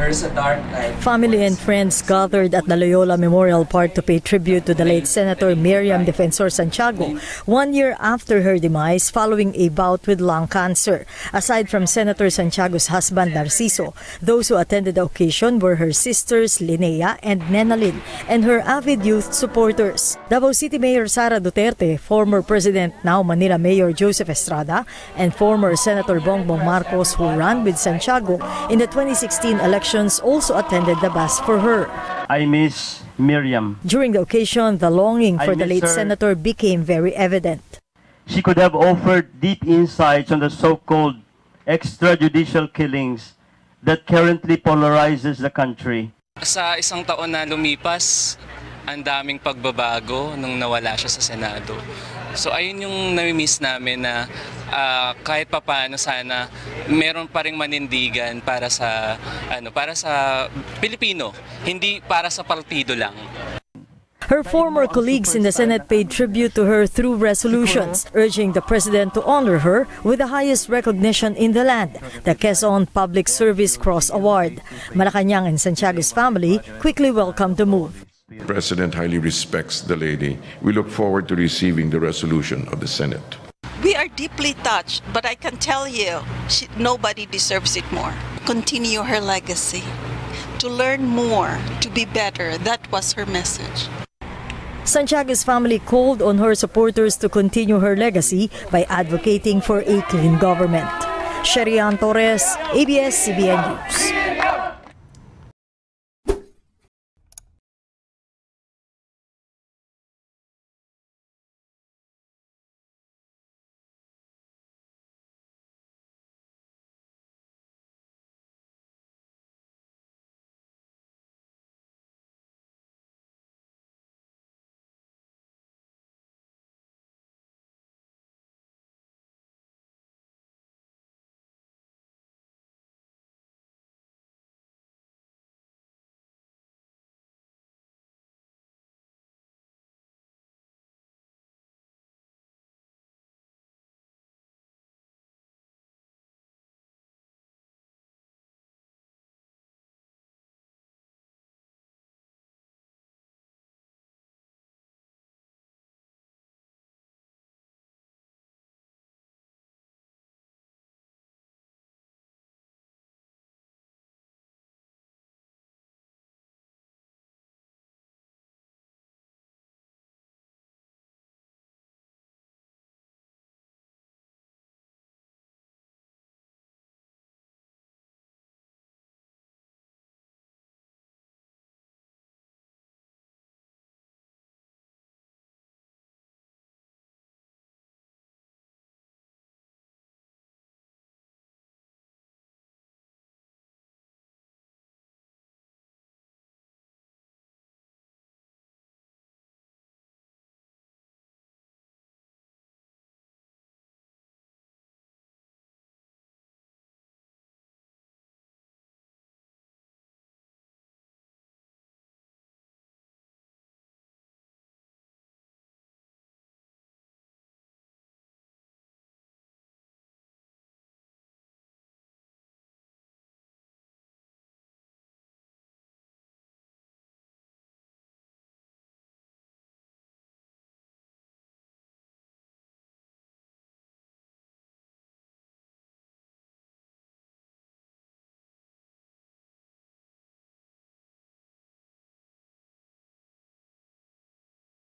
There's a dark night. Family and friends gathered at the Loyola Memorial Park to pay tribute to the late Senator Miriam Defensor-Santiago 1 year after her demise following a bout with lung cancer. Aside from Senator Santiago's husband Narciso, those who attended the occasion were her sisters Linnea and Nenalyn and her avid youth supporters. Davao City Mayor Sara Duterte, former President, now Manila Mayor Joseph Estrada, and former Senator Bongbong Marcos, who ran with Santiago in the 2016 elections, also attended the mass for her. I miss Miriam. During the occasion, the longing for the late senator became very evident. She could have offered deep insights on the so-called extrajudicial killings that currently polarizes the country. Sa isang taon na lumipas, ang daming pagbabago nung nawala siya sa Senado. So ayun yung nami-miss namin na kahit papaano sana meron pa ring manindigan para sa Pilipino, hindi para sa partido lang. Her former colleagues in the Senate paid tribute to her through resolutions, urging the president to honor her with the highest recognition in the land, the Quezon Public Service Cross Award. Malacanang and Santiago's family quickly welcomed the move. The President highly respects the lady. We look forward to receiving the resolution of the Senate. We are deeply touched, but I can tell you, nobody deserves it more. Continue her legacy. To learn more, to be better, that was her message. Santiago's family called on her supporters to continue her legacy by advocating for a clean government. Sherrie Ann Torres, ABS-CBN News.